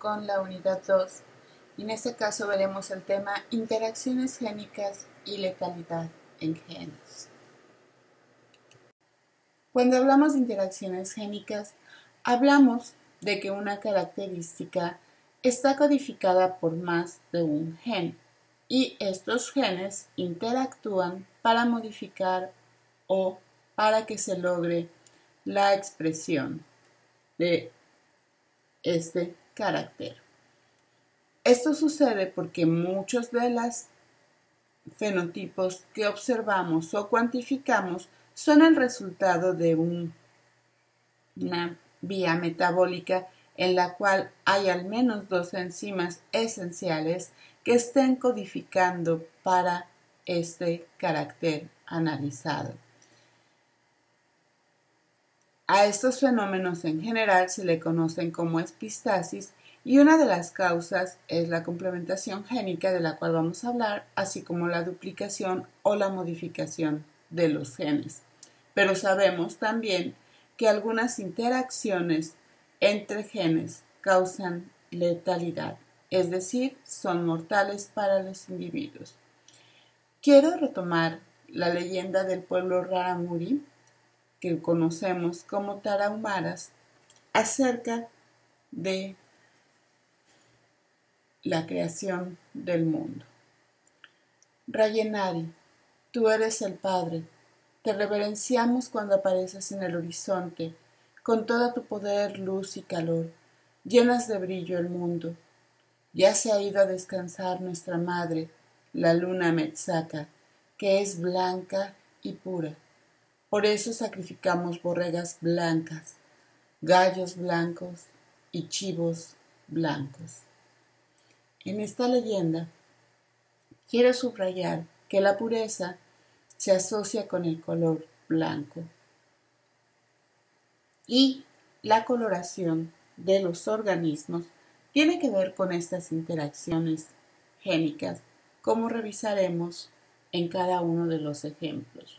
con la unidad 2 y en este caso veremos el tema interacciones génicas y letalidad en genes. Cuando hablamos de interacciones génicas, hablamos de que una característica está codificada por más de un gen y estos genes interactúan para modificar o para que se logre la expresión de este carácter. Esto sucede porque muchos de los fenotipos que observamos o cuantificamos son el resultado de una vía metabólica en la cual hay al menos dos enzimas esenciales que estén codificando para este carácter analizado. A estos fenómenos en general se le conocen como epistasis y una de las causas es la complementación génica de la cual vamos a hablar, así como la duplicación o la modificación de los genes. Pero sabemos también que algunas interacciones entre genes causan letalidad, es decir, son mortales para los individuos. Quiero retomar la leyenda del pueblo Rarámuri, que conocemos como tarahumaras, acerca de la creación del mundo. Rayenari, tú eres el Padre, te reverenciamos cuando apareces en el horizonte, con todo tu poder, luz y calor, llenas de brillo el mundo. Ya se ha ido a descansar nuestra madre, la luna Metzaka, que es blanca y pura. Por eso sacrificamos borregas blancas, gallos blancos y chivos blancos. En esta leyenda quiero subrayar que la pureza se asocia con el color blanco y la coloración de los organismos tiene que ver con estas interacciones génicas, como revisaremos en cada uno de los ejemplos.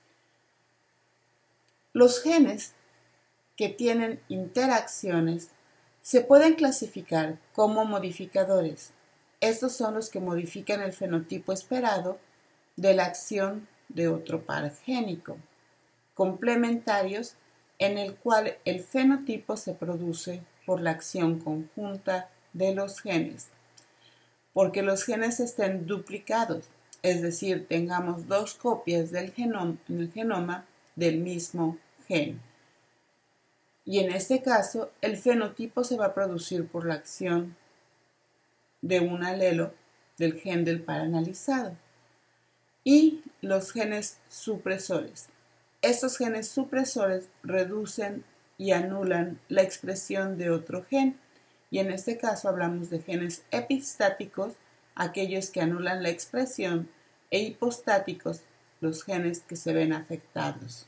Los genes que tienen interacciones se pueden clasificar como modificadores. Estos son los que modifican el fenotipo esperado de la acción de otro par génico. Complementarios, en el cual el fenotipo se produce por la acción conjunta de los genes. Porque los genes estén duplicados, es decir, tengamos dos copias del genoma, en el genoma del mismo gen. Y en este caso, el fenotipo se va a producir por la acción de un alelo del gen del par analizado. Y los genes supresores. Estos genes supresores reducen y anulan la expresión de otro gen. Y en este caso hablamos de genes epistáticos, aquellos que anulan la expresión, e hipostáticos, los genes que se ven afectados.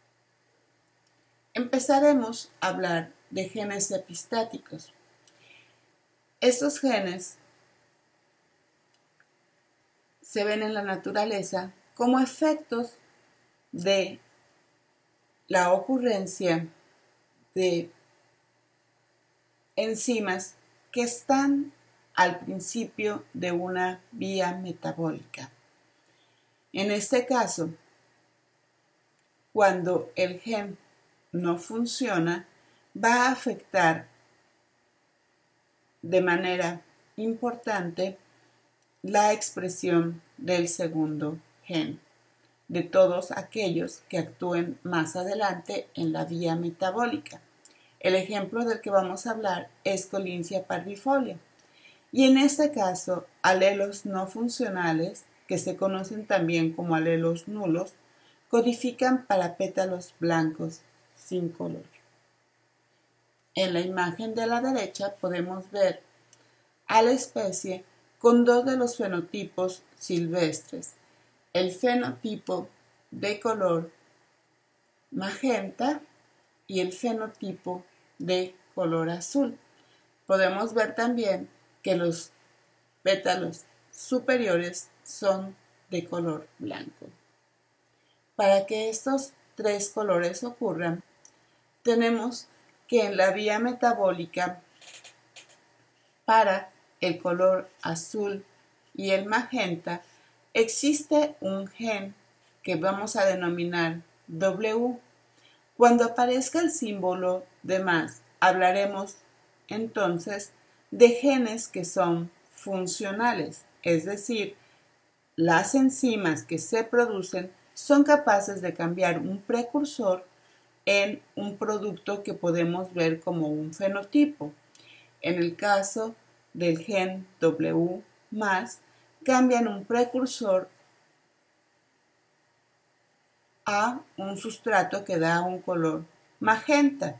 Empezaremos a hablar de genes epistáticos. Estos genes se ven en la naturaleza como efectos de la ocurrencia de enzimas que están al principio de una vía metabólica. En este caso, cuando el gen no funciona, va a afectar de manera importante la expresión del segundo gen, de todos aquellos que actúen más adelante en la vía metabólica. El ejemplo del que vamos a hablar es Collins parvifolia. Y en este caso, alelos no funcionales, que se conocen también como alelos nulos, codifican para pétalos blancos sin color. En la imagen de la derecha podemos ver a la especie con dos de los fenotipos silvestres, el fenotipo de color magenta y el fenotipo de color azul. Podemos ver también que los pétalos superiores son de color blanco. Para que estos tres colores ocurran, tenemos que en la vía metabólica para el color azul y el magenta, existe un gen que vamos a denominar W. Cuando aparezca el símbolo de más, hablaremos entonces de genes que son funcionales, es decir, las enzimas que se producen son capaces de cambiar un precursor en un producto que podemos ver como un fenotipo. En el caso del gen W+, cambian un precursor a un sustrato que da un color magenta.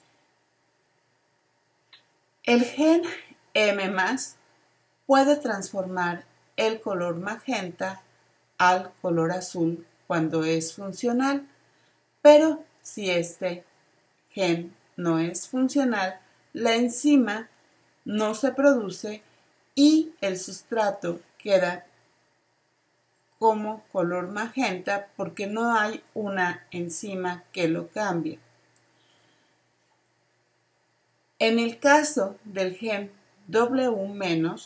El gen M+, puede transformar el color magenta al color azul cuando es funcional, pero si este gen no es funcional, la enzima no se produce y el sustrato queda como color magenta porque no hay una enzima que lo cambie. En el caso del gen W-,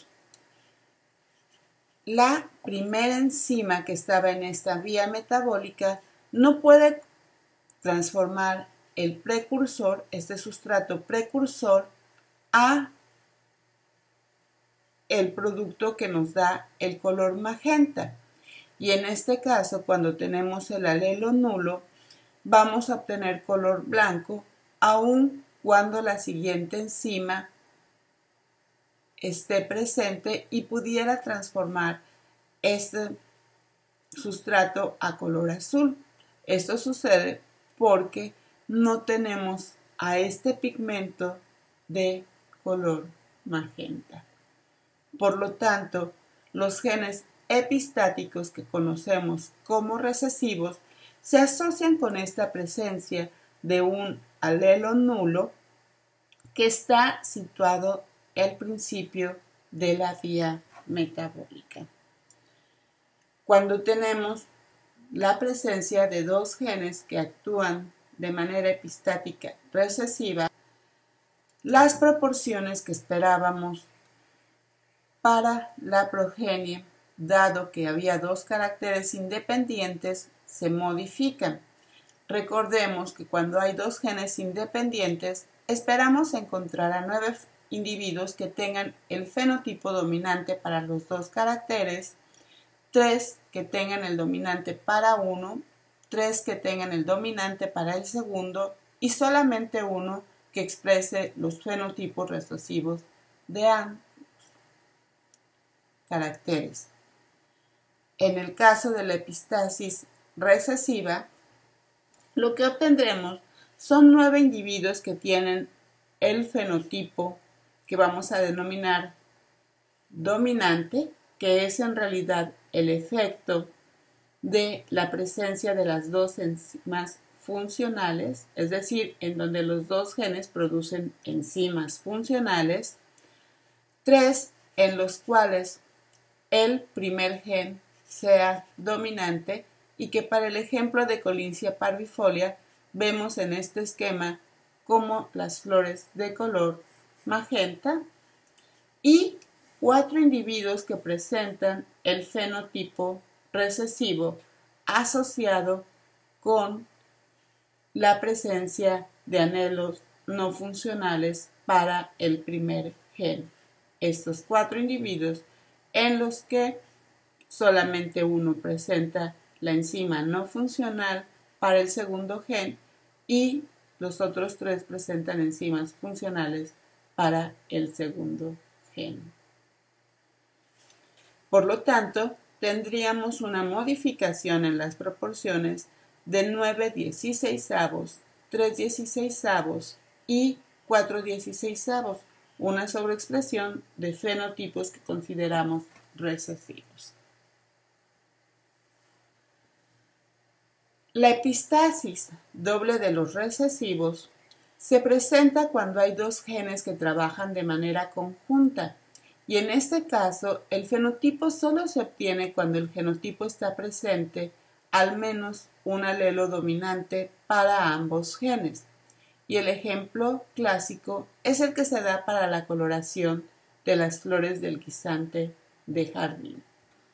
la primera enzima que estaba en esta vía metabólica no puede transformar el precursor, este sustrato precursor, a el producto que nos da el color magenta. Y en este caso, cuando tenemos el alelo nulo, vamos a obtener color blanco, aun cuando la siguiente enzima esté presente y pudiera transformar este sustrato a color azul. Esto sucede porque no tenemos a este pigmento de color magenta. Por lo tanto, los genes epistáticos que conocemos como recesivos se asocian con esta presencia de un alelo nulo que está situado al principio de la vía metabólica. Cuando tenemos la presencia de dos genes que actúan de manera epistática recesiva, las proporciones que esperábamos para la progenie, dado que había dos caracteres independientes, se modifican. Recordemos que cuando hay dos genes independientes, esperamos encontrar a 9 individuos que tengan el fenotipo dominante para los dos caracteres, 3 que tengan el dominante para uno, 3 que tengan el dominante para el segundo y solamente uno que exprese los fenotipos recesivos de ambos caracteres. En el caso de la epistasis recesiva, lo que obtendremos son 9 individuos que tienen el fenotipo que vamos a denominar dominante, que es en realidad el efecto de la presencia de las dos enzimas funcionales, es decir, en donde los dos genes producen enzimas funcionales, 3 en los cuales el primer gen sea dominante y que para el ejemplo de Collinsia parvifolia vemos en este esquema como las flores de color magenta y 4 individuos que presentan el fenotipo recesivo asociado con la presencia de anelos no funcionales para el primer gen. Estos 4 individuos en los que solamente uno presenta la enzima no funcional para el segundo gen y los otros 3 presentan enzimas funcionales para el segundo gen. Por lo tanto, tendríamos una modificación en las proporciones de 9/16, 3/16 y 4/16, una sobreexpresión de fenotipos que consideramos recesivos. La epistasis doble de los recesivos se presenta cuando hay dos genes que trabajan de manera conjunta, y en este caso el fenotipo solo se obtiene cuando el genotipo está presente al menos un alelo dominante para ambos genes, y el ejemplo clásico es el que se da para la coloración de las flores del guisante de jardín.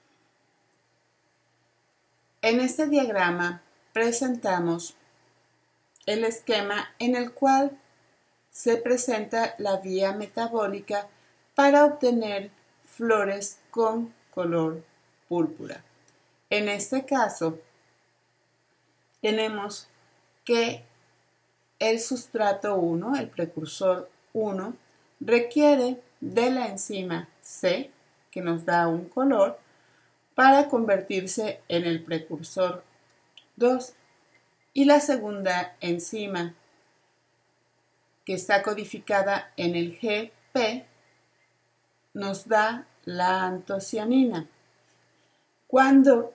En este diagrama presentamos el esquema en el cual se presenta la vía metabólica para obtener flores con color púrpura. En este caso, tenemos que el sustrato 1, el precursor 1, requiere de la enzima C, que nos da un color, para convertirse en el precursor 2. Y la segunda enzima, que está codificada en el GP, nos da la antocianina. Cuando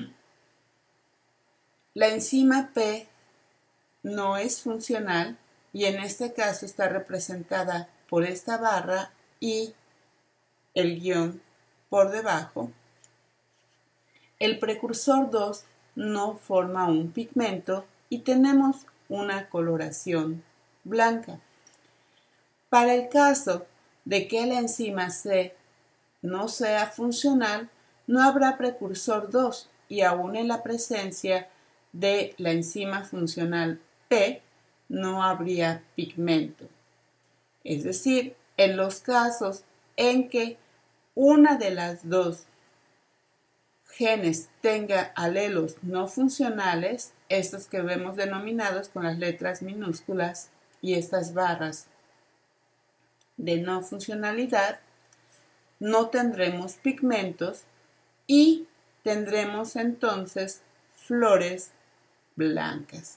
la enzima P no es funcional, y en este caso está representada por esta barra y el guión por debajo, el precursor 2 no forma un pigmento y tenemos una coloración blanca. Para el caso de que la enzima C no sea funcional, no habrá precursor 2 y aún en la presencia de la enzima funcional P no habría pigmento. Es decir, en los casos en que una de las dos genes tenga alelos no funcionales, estos que vemos denominados con las letras minúsculas y estas barras de no funcionalidad, no tendremos pigmentos y tendremos entonces flores blancas.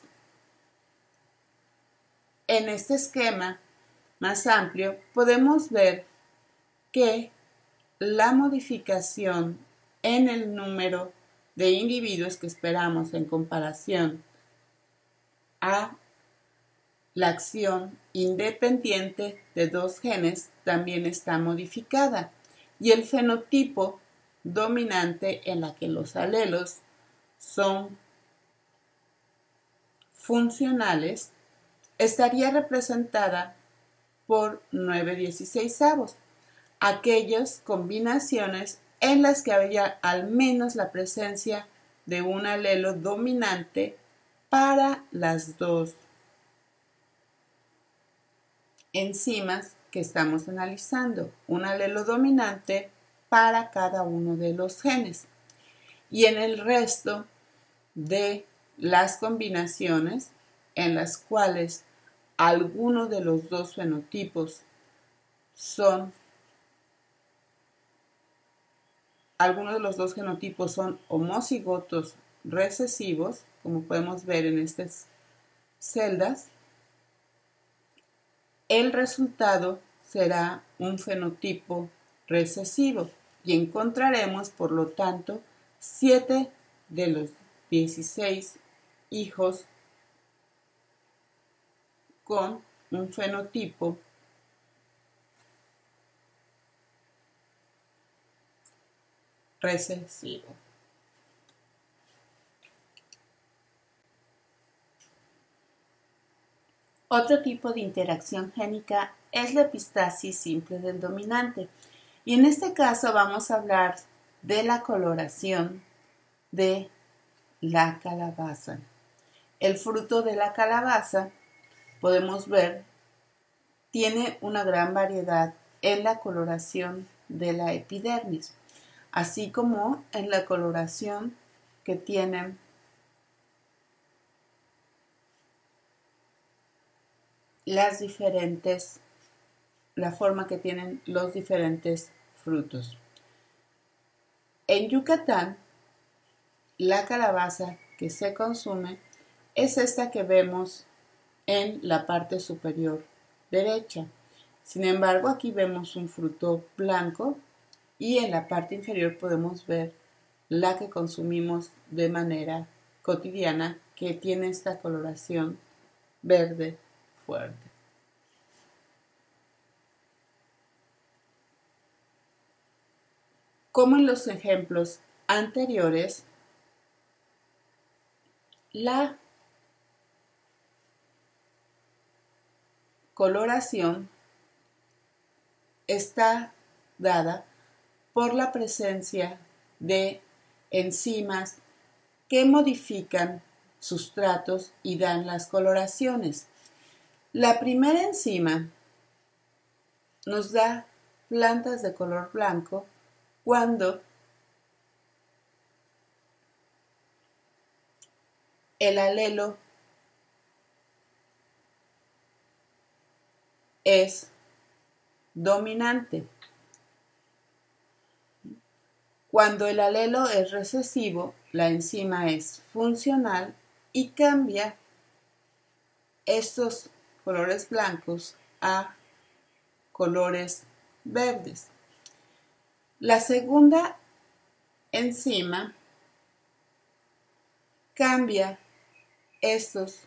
En este esquema más amplio podemos ver que la modificación en el número de individuos que esperamos en comparación a la acción independiente de dos genes también está modificada, y el fenotipo dominante en la que los alelos son funcionales estaría representada por 9/16, aquellas combinaciones en las que había al menos la presencia de un alelo dominante para las dos enzimas que estamos analizando, un alelo dominante para cada uno de los genes. Y en el resto de las combinaciones en las cuales alguno de los dos fenotipos son homocigotos recesivos, como podemos ver en estas celdas, el resultado será un fenotipo recesivo y encontraremos, por lo tanto, 7 de los 16 hijos con un fenotipo recesivo. Otro tipo de interacción génica es la epistasis simple del dominante, y en este caso vamos a hablar de la coloración de la calabaza. El fruto de la calabaza, podemos ver, tiene una gran variedad en la coloración de la epidermis, así como en la coloración que tienen la forma que tienen los diferentes frutos. En Yucatán, la calabaza que se consume es esta que vemos en la parte superior derecha. Sin embargo, aquí vemos un fruto blanco y en la parte inferior podemos ver la que consumimos de manera cotidiana, que tiene esta coloración verde fuerte. Como en los ejemplos anteriores, la coloración está dada por la presencia de enzimas que modifican sustratos y dan las coloraciones. La primera enzima nos da plantas de color blanco cuando el alelo es dominante. Cuando el alelo es recesivo, la enzima es funcional y cambia estos colores blancos a colores verdes. La segunda enzima cambia estos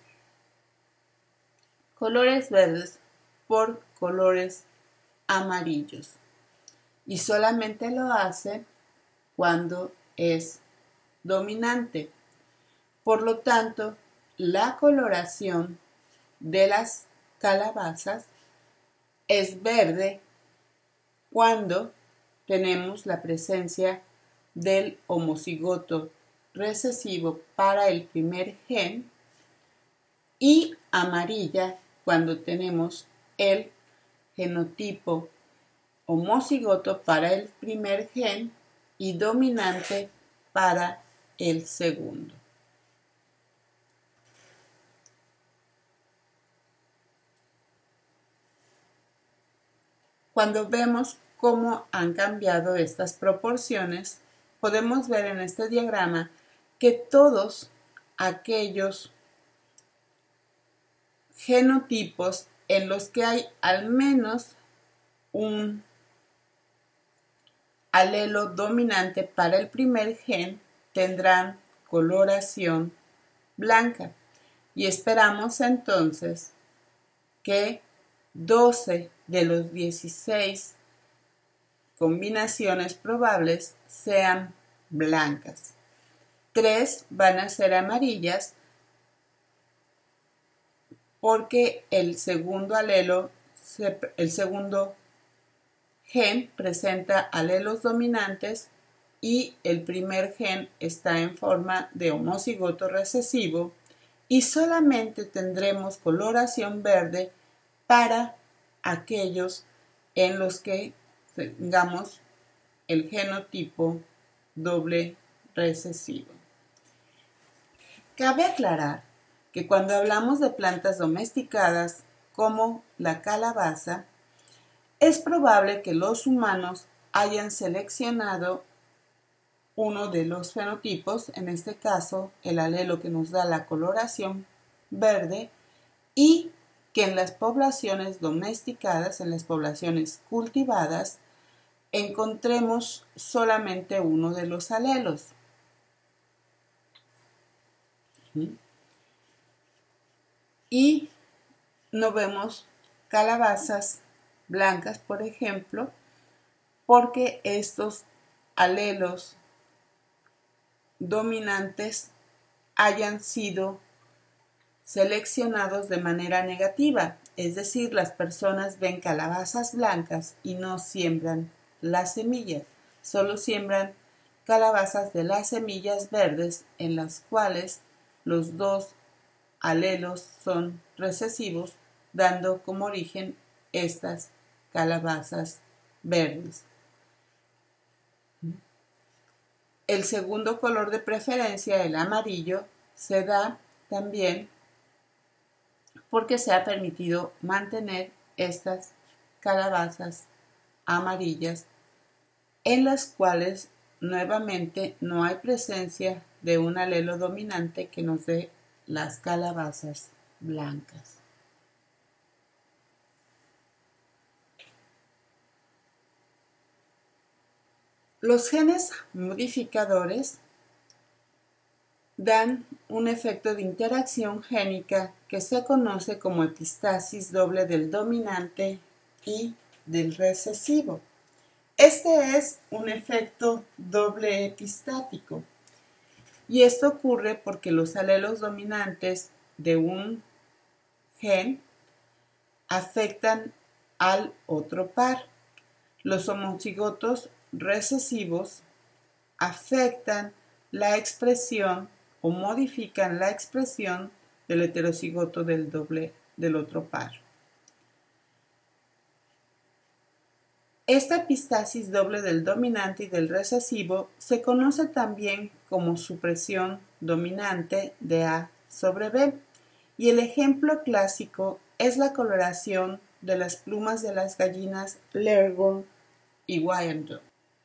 colores verdes por colores amarillos y solamente lo hace cuando es dominante. Por lo tanto, la coloración de las calabazas es verde cuando tenemos la presencia del homocigoto recesivo para el primer gen y amarilla cuando tenemos el genotipo homocigoto para el primer gen y dominante para el segundo. Cuando vemos cómo han cambiado estas proporciones, podemos ver en este diagrama que todos aquellos genotipos en los que hay al menos un alelo dominante para el primer gen tendrán coloración blanca y esperamos entonces que 12 de los 16 combinaciones probables sean blancas. 3 van a ser amarillas porque el segundo gen presenta alelos dominantes y el primer gen está en forma de homocigoto recesivo y solamente tendremos coloración verde para aquellos en los que tengamos el genotipo doble recesivo. Cabe aclarar que cuando hablamos de plantas domesticadas como la calabaza, es probable que los humanos hayan seleccionado uno de los fenotipos, en este caso el alelo que nos da la coloración verde, y que en las poblaciones domesticadas, en las poblaciones cultivadas, encontremos solamente uno de los alelos. Y no vemos calabazas blancas, por ejemplo, porque estos alelos dominantes hayan sido seleccionados de manera negativa, es decir, las personas ven calabazas blancas y no siembran las semillas, solo siembran calabazas de las semillas verdes en las cuales los dos alelos son recesivos, dando como origen estas calabazas verdes. El segundo color de preferencia, el amarillo, se da también porque se ha permitido mantener estas calabazas amarillas en las cuales nuevamente no hay presencia de un alelo dominante que nos dé las calabazas blancas. Los genes modificadores dan un efecto de interacción génica que se conoce como epistasis doble del dominante y del recesivo. Este es un efecto doble epistático y esto ocurre porque los alelos dominantes de un gen afectan al otro par. Los homocigotos recesivos afectan la expresión o modifican la expresión del heterocigoto del otro par. Esta epistasis doble del dominante y del recesivo se conoce también como supresión dominante de A sobre B, y el ejemplo clásico es la coloración de las plumas de las gallinas Leghorn y Wyandotte.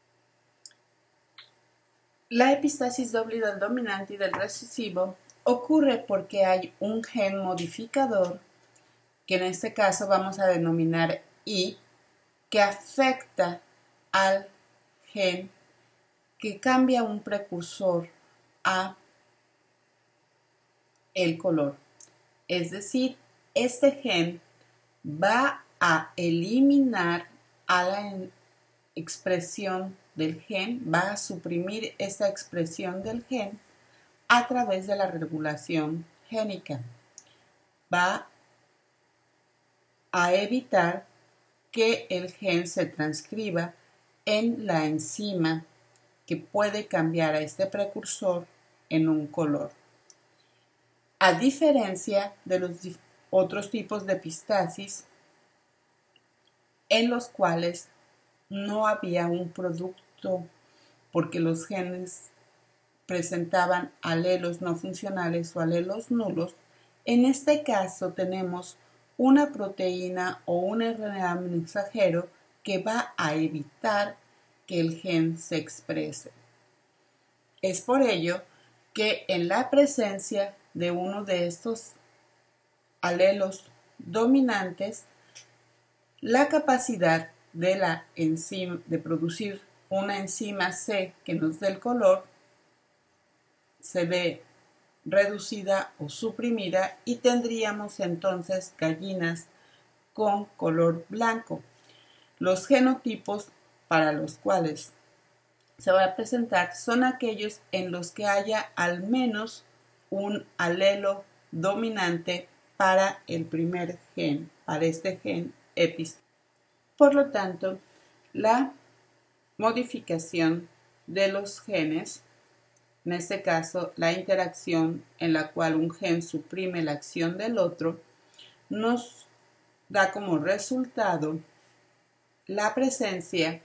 La epistasis doble del dominante y del recesivo ocurre porque hay un gen modificador, que en este caso vamos a denominar I, que afecta al gen que cambia un precursor a el color. Es decir, este gen va a eliminar a la expresión del gen, va a suprimir esta expresión del gen a través de la regulación génica. Va a evitar que el gen se transcriba en la enzima que puede cambiar a este precursor en un color. A diferencia de los otros tipos de epistasis en los cuales no había un producto porque los genes presentaban alelos no funcionales o alelos nulos, en este caso tenemos una proteína o un RNA mensajero que va a evitar que el gen se exprese. Es por ello que en la presencia de uno de estos alelos dominantes, la capacidad de la enzima de producir una enzima C que nos dé el color se ve reducida o suprimida y tendríamos entonces gallinas con color blanco. Los genotipos para los cuales se va a presentar son aquellos en los que haya al menos un alelo dominante para el primer gen, para este gen epistasis. Por lo tanto, la modificación de los genes, en este caso la interacción en la cual un gen suprime la acción del otro, nos da como resultado la presencia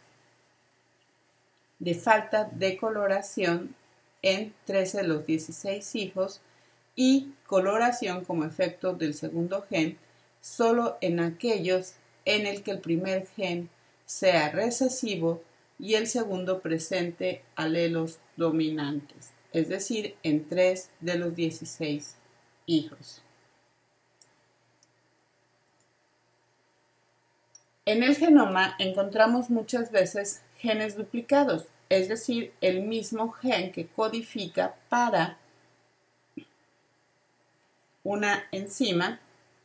de falta de coloración en 13 de los 16 hijos y coloración como efecto del segundo gen solo en aquellos en el que el primer gen sea recesivo y el segundo presente alelos dominantes, es decir, en 3 de los 16 hijos. En el genoma encontramos muchas veces genes duplicados, es decir, el mismo gen que codifica para una enzima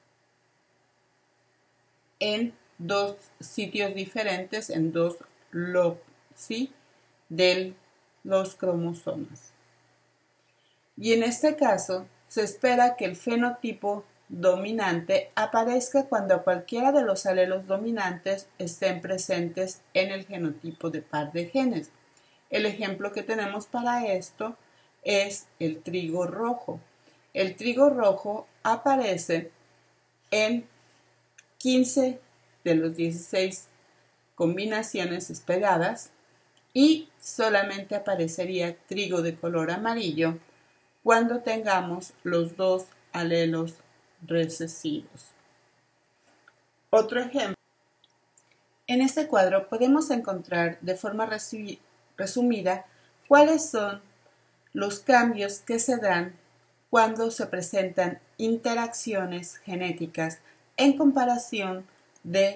en dos sitios diferentes, en dos loci de los cromosomas. Y en este caso, se espera que el fenotipo dominante aparezca cuando cualquiera de los alelos dominantes estén presentes en el genotipo de par de genes. El ejemplo que tenemos para esto es el trigo rojo. El trigo rojo aparece en 15 de los 16 combinaciones esperadas y solamente aparecería trigo de color amarillo cuando tengamos los dos alelos recesivos. Otro ejemplo. En este cuadro podemos encontrar de forma resumida cuáles son los cambios que se dan cuando se presentan interacciones genéticas en comparación de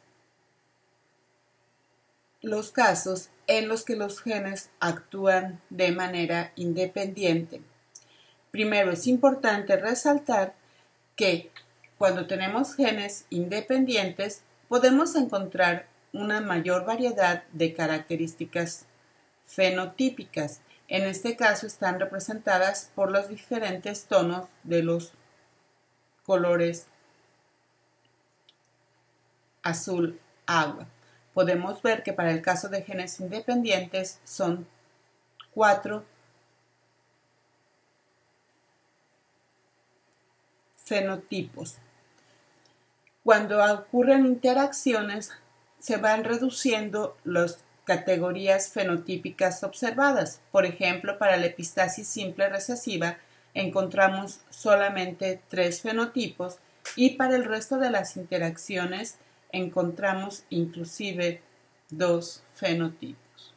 los casos en los que los genes actúan de manera independiente. Primero, es importante resaltar que cuando tenemos genes independientes podemos encontrar una mayor variedad de características fenotípicas. En este caso están representadas por los diferentes tonos de los colores azul agua. podemos ver que para el caso de genes independientes son 4 fenotipos. Cuando ocurren interacciones, se van reduciendo las categorías fenotípicas observadas. Por ejemplo, para la epistasis simple recesiva encontramos solamente 3 fenotipos y para el resto de las interacciones encontramos inclusive 2 fenotipos.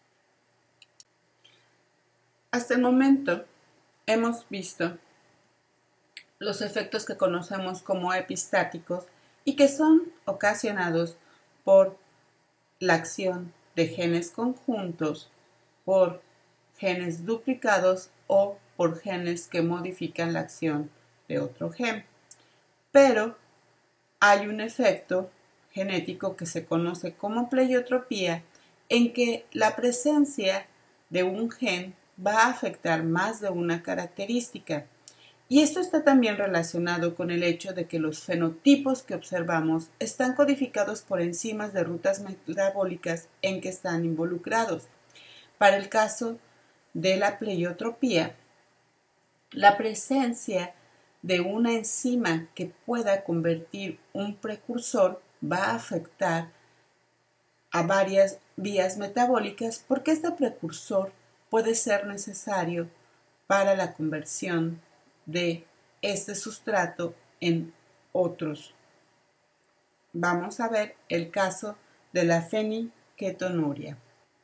Hasta el momento hemos visto los efectos que conocemos como epistáticos y que son ocasionados por la acción de genes conjuntos, por genes duplicados o por genes que modifican la acción de otro gen. Pero hay un efecto genético que se conoce como pleiotropía, en que la presencia de un gen va a afectar más de una característica. Y esto está también relacionado con el hecho de que los fenotipos que observamos están codificados por enzimas de rutas metabólicas en que están involucrados. Para el caso de la pleiotropía, la presencia de una enzima que pueda convertir un precursor va a afectar a varias vías metabólicas porque este precursor puede ser necesario para la conversión de este sustrato en otros. Vamos a ver el caso de la fenilketonuria.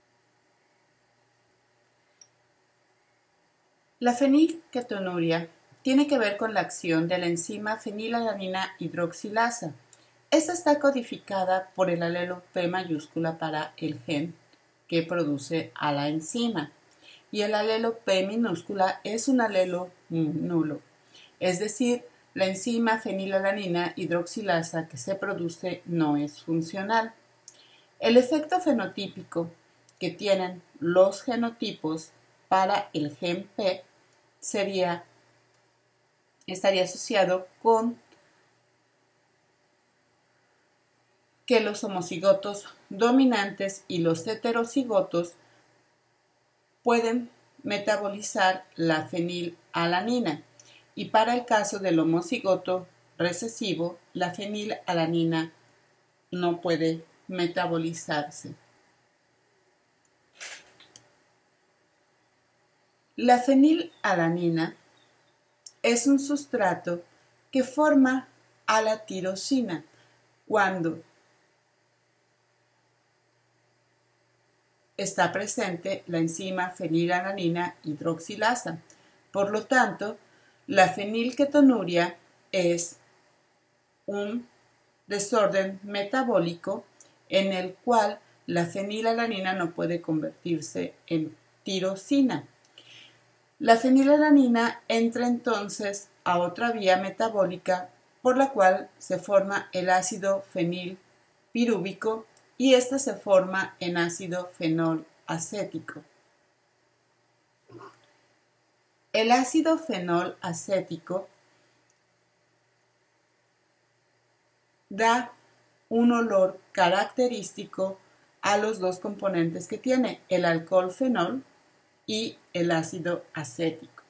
La fenilketonuria tiene que ver con la acción de la enzima fenilalanina hidroxilasa. Esta está codificada por el alelo P mayúscula para el gen que produce a la enzima. Y el alelo P minúscula es un alelo nulo, es decir, la enzima fenilalanina hidroxilasa que se produce no es funcional. El efecto fenotípico que tienen los genotipos para el gen P estaría asociado con que los homocigotos dominantes y los heterocigotos pueden metabolizar la fenilalanina y para el caso del homocigoto recesivo, la fenilalanina no puede metabolizarse. La fenilalanina es un sustrato que forma a la tirosina cuando está presente la enzima fenilalanina hidroxilasa. Por lo tanto, la fenilketonuria es un desorden metabólico en el cual la fenilalanina no puede convertirse en tirosina. La fenilalanina entra entonces a otra vía metabólica por la cual se forma el ácido fenilpirúvico y este se forma en ácido fenol acético. El ácido fenol acético da un olor característico a los dos componentes que tiene, el alcohol fenol y el ácido acético.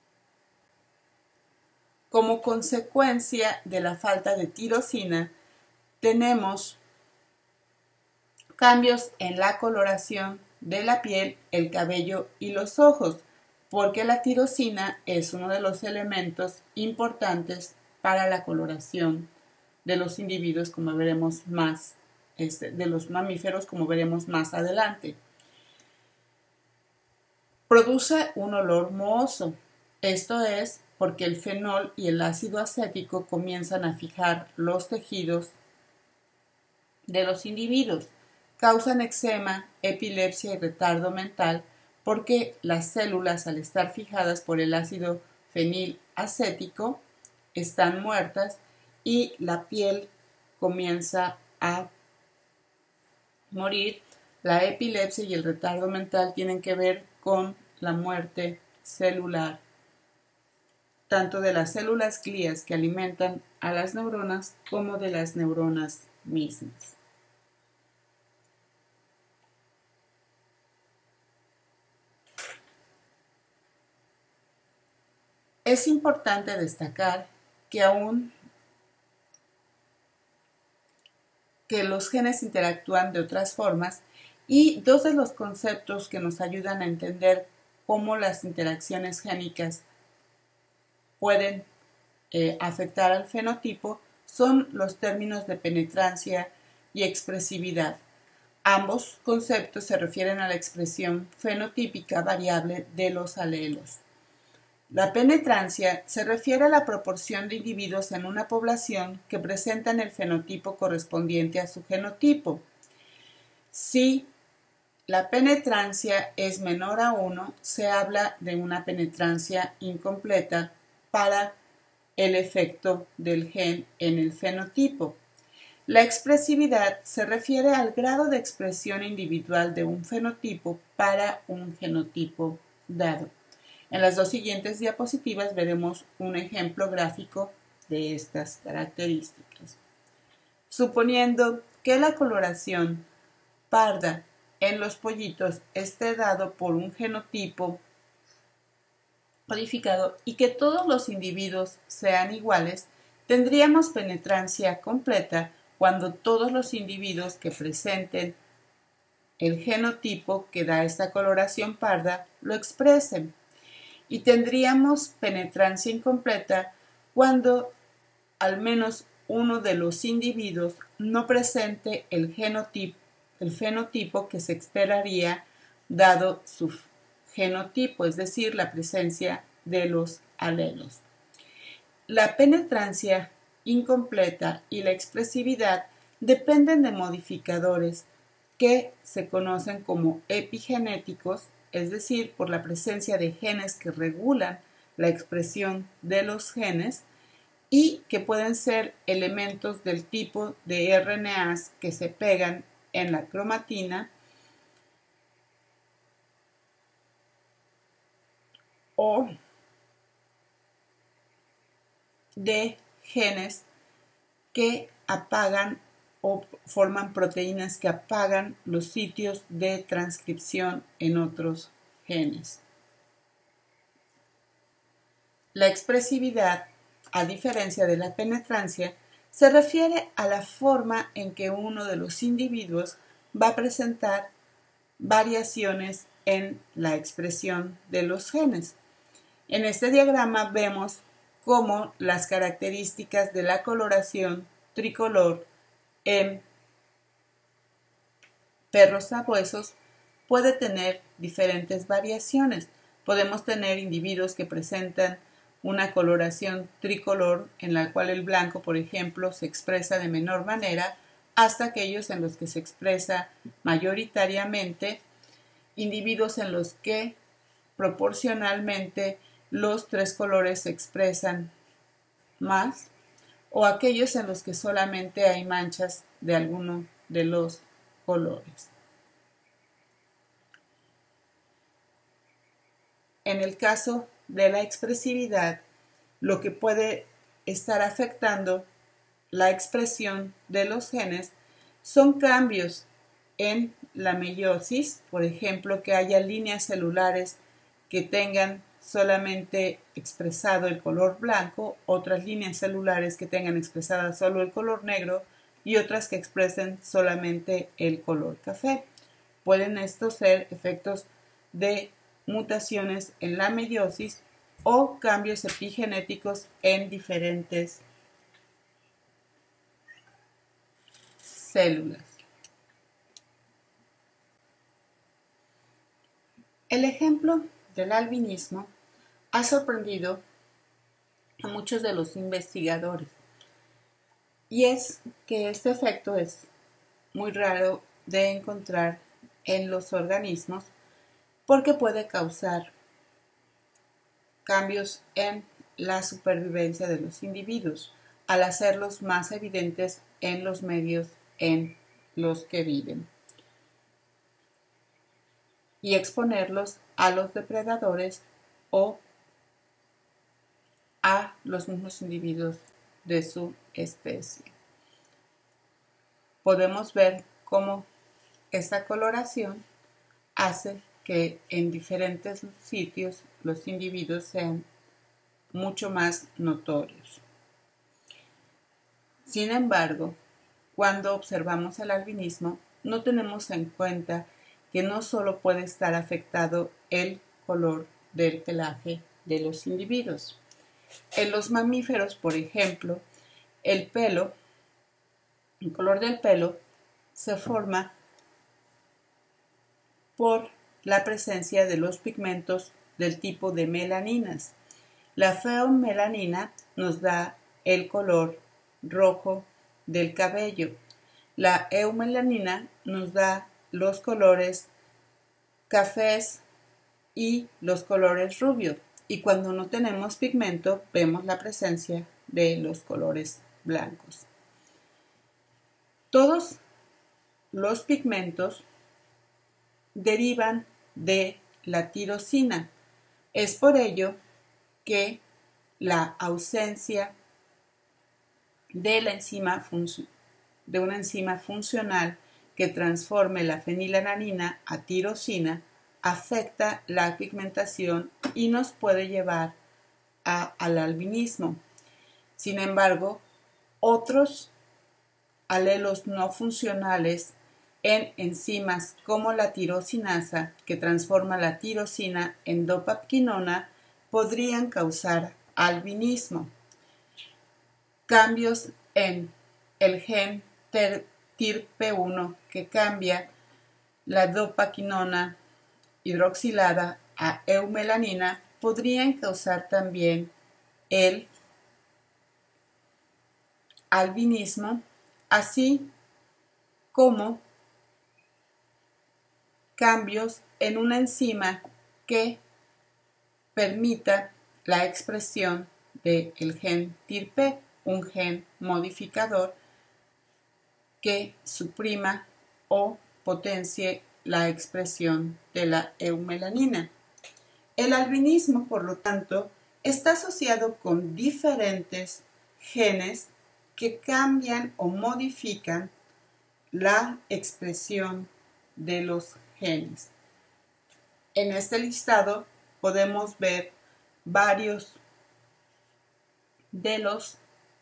Como consecuencia de la falta de tirosina, tenemos cambios en la coloración de la piel, el cabello y los ojos, porque la tirosina es uno de los elementos importantes para la coloración de los individuos, como veremos más, de los mamíferos, como veremos más adelante. Produce un olor mohoso. Esto es porque el fenol y el ácido acético comienzan a fijar los tejidos de los individuos. Causan eczema, epilepsia y retardo mental porque las células, al estar fijadas por el ácido fenilacético, están muertas y la piel comienza a morir. La epilepsia y el retardo mental tienen que ver con la muerte celular, tanto de las células glías que alimentan a las neuronas como de las neuronas mismas. Es importante destacar que aun que los genes interactúan de otras formas, y dos de los conceptos que nos ayudan a entender cómo las interacciones génicas pueden afectar al fenotipo son los términos de penetrancia y expresividad. Ambos conceptos se refieren a la expresión fenotípica variable de los alelos. La penetrancia se refiere a la proporción de individuos en una población que presentan el fenotipo correspondiente a su genotipo. Si la penetrancia es menor a 1, se habla de una penetrancia incompleta para el efecto del gen en el fenotipo. La expresividad se refiere al grado de expresión individual de un fenotipo para un genotipo dado. En las dos siguientes diapositivas veremos un ejemplo gráfico de estas características. Suponiendo que la coloración parda en los pollitos esté dado por un genotipo codificado y que todos los individuos sean iguales, tendríamos penetrancia completa cuando todos los individuos que presenten el genotipo que da esta coloración parda lo expresen. Y tendríamos penetrancia incompleta cuando al menos uno de los individuos no presente el fenotipo que se esperaría dado su genotipo, es decir, la presencia de los alelos. La penetrancia incompleta y la expresividad dependen de modificadores que se conocen como epigenéticos, es decir, por la presencia de genes que regulan la expresión de los genes y que pueden ser elementos del tipo de RNAs que se pegan en la cromatina o de genes que apagan o forman proteínas que apagan los sitios de transcripción en otros genes. La expresividad, a diferencia de la penetrancia, se refiere a la forma en que uno de los individuos va a presentar variaciones en la expresión de los genes. En este diagrama vemos cómo las características de la coloración tricolor en perros sabuesos puede tener diferentes variaciones. Podemos tener individuos que presentan una coloración tricolor en la cual el blanco, por ejemplo, se expresa de menor manera, hasta aquellos en los que se expresa mayoritariamente, individuos en los que proporcionalmente los tres colores se expresan más, o aquellos en los que solamente hay manchas de alguno de los colores. En el caso de la expresividad, lo que puede estar afectando la expresión de los genes son cambios en la meiosis, por ejemplo, que haya líneas celulares que tengan solamente expresado el color blanco, otras líneas celulares que tengan expresada solo el color negro y otras que expresen solamente el color café. Pueden estos ser efectos de mutaciones en la meiosis o cambios epigenéticos en diferentes células. El ejemplo del albinismo ha sorprendido a muchos de los investigadores, y es que este efecto es muy raro de encontrar en los organismos porque puede causar cambios en la supervivencia de los individuos al hacerlos más evidentes en los medios en los que viven y exponerlos a los depredadores o a los mismos individuos de su especie. Podemos ver cómo esta coloración hace que en diferentes sitios los individuos sean mucho más notorios. Sin embargo, cuando observamos el albinismo, no tenemos en cuenta que no solo puede estar afectado el color del pelaje de los individuos. En los mamíferos, por ejemplo, el color del pelo se forma por la presencia de los pigmentos del tipo de melaninas. La feomelanina nos da el color rojo del cabello. La eumelanina nos da los colores cafés y los colores rubios. Y cuando no tenemos pigmento, vemos la presencia de los colores blancos. Todos los pigmentos derivan de la tirosina. Es por ello que la ausencia de una enzima funcional que transforme la fenilalanina a tirosina afecta la pigmentación y nos puede llevar al albinismo. Sin embargo, otros alelos no funcionales en enzimas como la tirosinasa, que transforma la tirosina en dopapquinona, podrían causar albinismo. Cambios en el gen TIRP1, que cambia la dopaquinona hidroxilada a eumelanina, podrían causar también el albinismo, así como cambios en una enzima que permita la expresión del gen TIRP, un gen modificador que suprima o potencie la expresión de la eumelanina. El albinismo, por lo tanto, está asociado con diferentes genes que cambian o modifican la expresión de los genes. En este listado podemos ver varios de los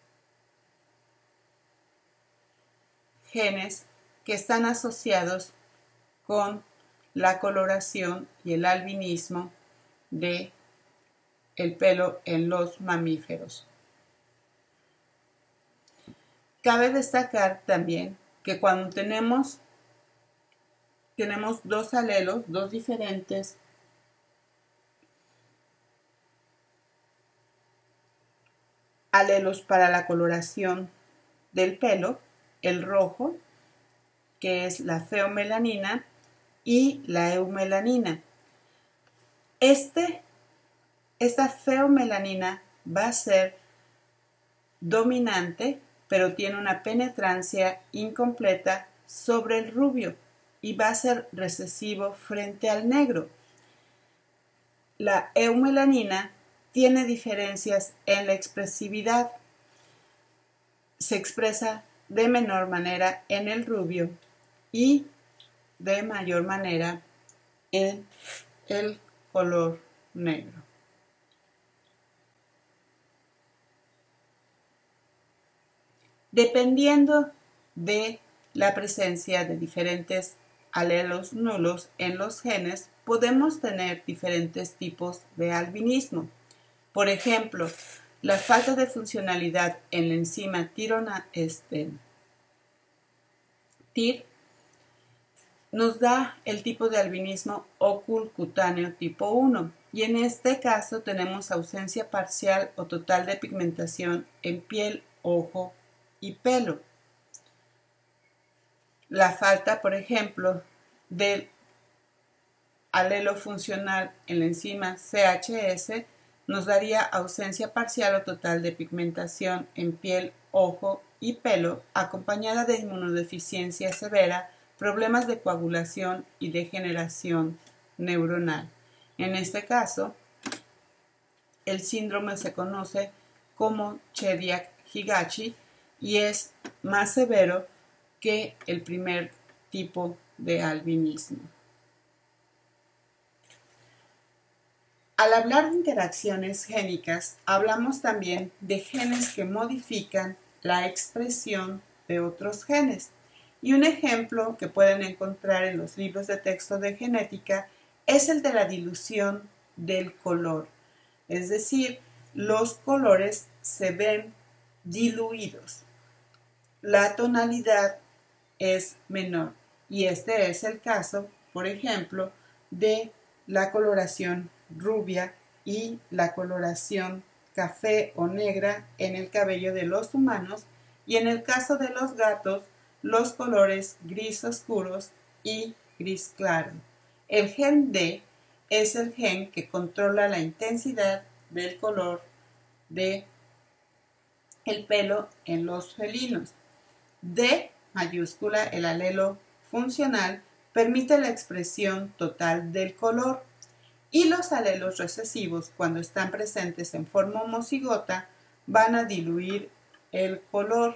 genes que están asociados con la coloración y el albinismo de el pelo en los mamíferos. Cabe destacar también que cuando tenemos dos alelos, dos diferentes alelos para la coloración del pelo, el rojo, que es la feomelanina, y la eumelanina. Esta feomelanina va a ser dominante, pero tiene una penetrancia incompleta sobre el rubio y va a ser recesivo frente al negro. La eumelanina tiene diferencias en la expresividad. Se expresa de menor manera en el rubio y de mayor manera en el color negro. Dependiendo de la presencia de diferentes alelos nulos en los genes, podemos tener diferentes tipos de albinismo. Por ejemplo, la falta de funcionalidad en la enzima TIR nos da el tipo de albinismo oculcutáneo tipo 1, y en este caso tenemos ausencia parcial o total de pigmentación en piel, ojo y pelo. La falta, por ejemplo, del alelo funcional en la enzima CHS nos daría ausencia parcial o total de pigmentación en piel, ojo y pelo, acompañada de inmunodeficiencia severa, problemas de coagulación y degeneración neuronal. En este caso, el síndrome se conoce como Chediak-Higachi y es más severo que el primer tipo de albinismo. Al hablar de interacciones génicas, hablamos también de genes que modifican la expresión de otros genes. Y un ejemplo que pueden encontrar en los libros de texto de genética es el de la dilución del color. Es decir, los colores se ven diluidos. La tonalidad es menor. Y este es el caso, por ejemplo, de la coloración rubia y la coloración café o negra en el cabello de los humanos, y en el caso de los gatos, los colores gris oscuros y gris claro. El gen D es el gen que controla la intensidad del color de el pelo en los felinos. D mayúscula, el alelo funcional, permite la expresión total del color, y los alelos recesivos, cuando están presentes en forma homocigota, van a diluir el color.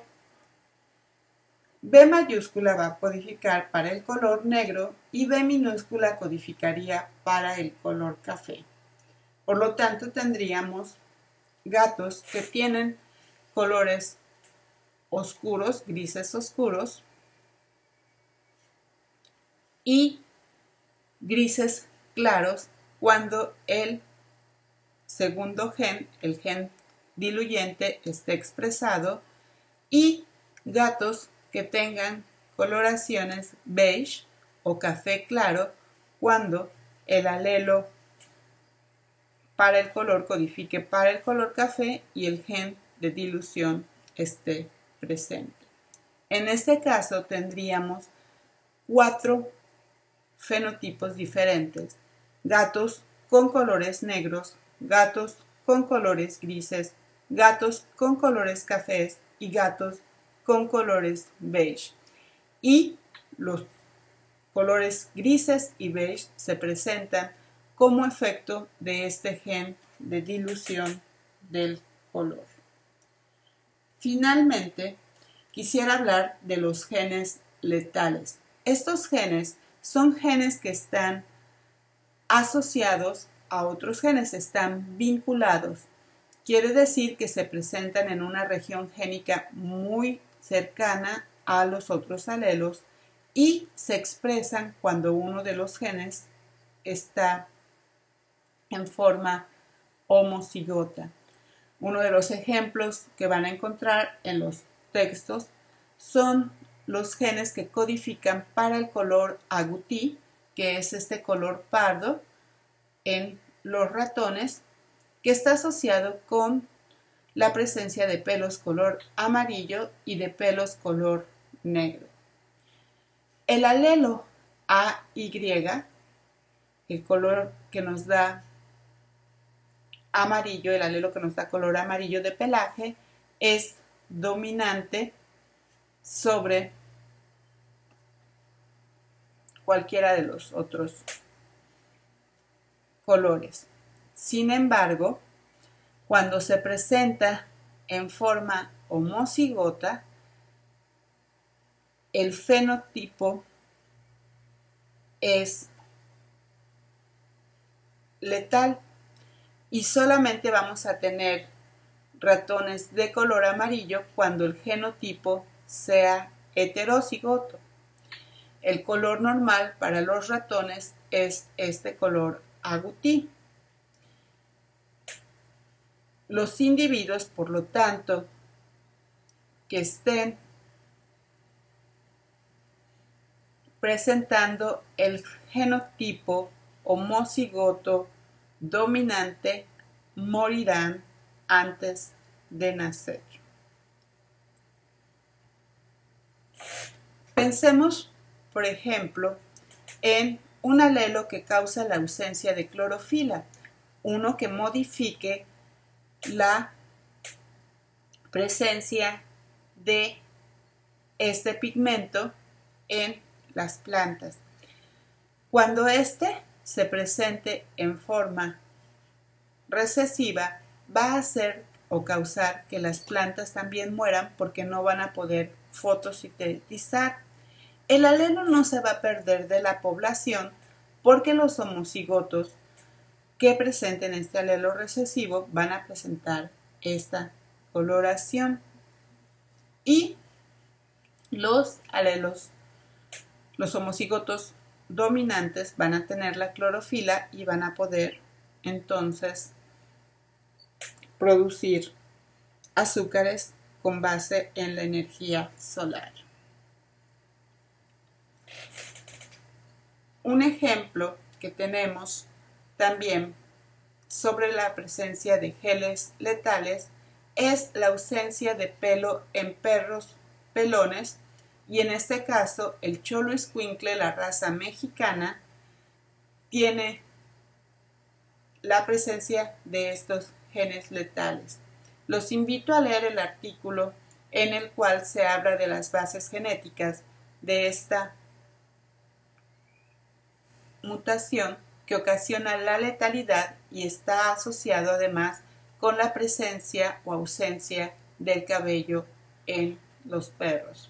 B mayúscula va a codificar para el color negro y B minúscula codificaría para el color café. Por lo tanto, tendríamos gatos que tienen colores oscuros, grises oscuros, y grises claros cuando el segundo gen, el gen diluyente, esté expresado, y gatos que tengan coloraciones beige o café claro cuando el alelo para el color codifique para el color café y el gen de dilución esté presente. En este caso tendríamos 4 fenotipos diferentes: gatos con colores negros, gatos con colores grises, gatos con colores cafés y gatos con colores beige. Y los colores grises y beige se presentan como efecto de este gen de dilución del color. Finalmente, quisiera hablar de los genes letales. Estos genes son genes que están asociados a otros genes, están vinculados. Quiere decir que se presentan en una región génica muy cercana a los otros alelos y se expresan cuando uno de los genes está en forma homocigota. Uno de los ejemplos que van a encontrar en los textos son los genes que codifican para el color agouti, que es este color pardo en los ratones, que está asociado con la presencia de pelos color amarillo y de pelos color negro. El alelo AY, el color que nos da amarillo, el alelo que nos da color amarillo de pelaje, es dominante sobre cualquiera de los otros colores. Sin embargo, cuando se presenta en forma homocigota, el fenotipo es letal y solamente vamos a tener ratones de color amarillo cuando el genotipo sea heterocigoto. El color normal para los ratones es este color agouti. Los individuos, por lo tanto, que estén presentando el genotipo homocigoto dominante morirán antes de nacer. Pensemos, por ejemplo, en un alelo que causa la ausencia de clorofila, uno que modifique la presencia de este pigmento en las plantas. Cuando este se presente en forma recesiva, va a hacer o causar que las plantas también mueran porque no van a poder fotosintetizar. El alelo no se va a perder de la población porque los homocigotos que presenten este alelo recesivo van a presentar esta coloración. Y los alelos, los homocigotos dominantes van a tener la clorofila y van a poder entonces producir azúcares con base en la energía solar. Un ejemplo que tenemos también sobre la presencia de genes letales es la ausencia de pelo en perros pelones, y en este caso el Xoloitzcuintle, la raza mexicana, tiene la presencia de estos genes letales. Los invito a leer el artículo en el cual se habla de las bases genéticas de esta mutación que ocasiona la letalidad y está asociado además con la presencia o ausencia del cabello en los perros.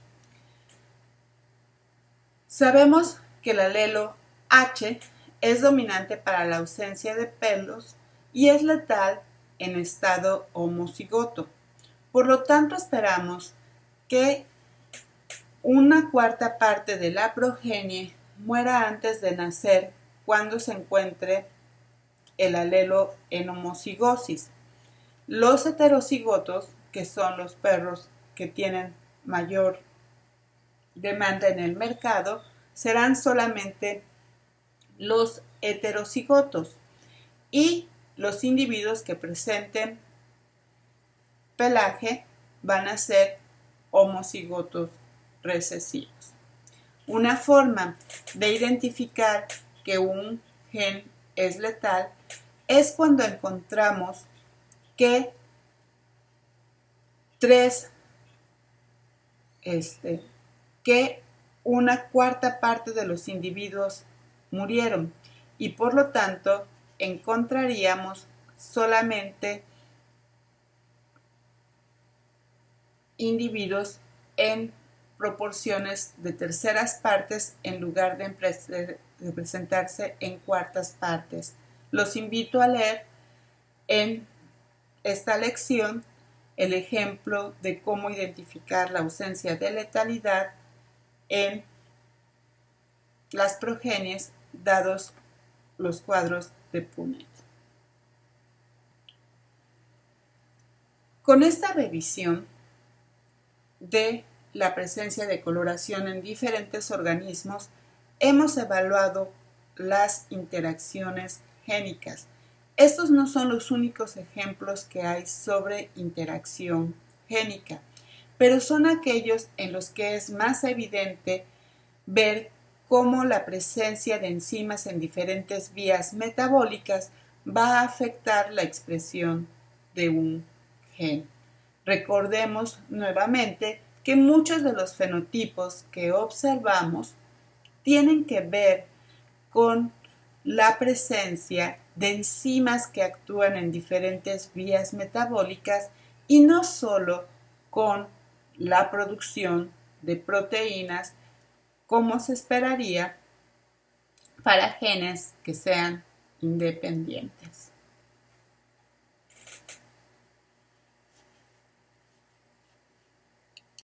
Sabemos que el alelo H es dominante para la ausencia de pelos y es letal en estado homocigoto. Por lo tanto, esperamos que una cuarta parte de la progenie muera antes de nacer cuando se encuentre el alelo en homocigosis. Los heterocigotos, que son los perros que tienen mayor demanda en el mercado, serán solamente los heterocigotos, y los individuos que presenten pelaje van a ser homocigotos recesivos. Una forma de identificar que un gen es letal es cuando encontramos que una cuarta parte de los individuos murieron, y por lo tanto encontraríamos solamente individuos en proporciones de terceras partes en lugar de presentarse en cuartas partes. Los invito a leer en esta lección el ejemplo de cómo identificar la ausencia de letalidad en las progenies dados los cuadros de Punnett. Con esta revisión de la presencia de coloración en diferentes organismos, hemos evaluado las interacciones génicas. Estos no son los únicos ejemplos que hay sobre interacción génica, pero son aquellos en los que es más evidente ver cómo la presencia de enzimas en diferentes vías metabólicas va a afectar la expresión de un gen. Recordemos nuevamente que muchos de los fenotipos que observamos tienen que ver con la presencia de enzimas que actúan en diferentes vías metabólicas y no solo con la producción de proteínas como se esperaría para genes que sean independientes.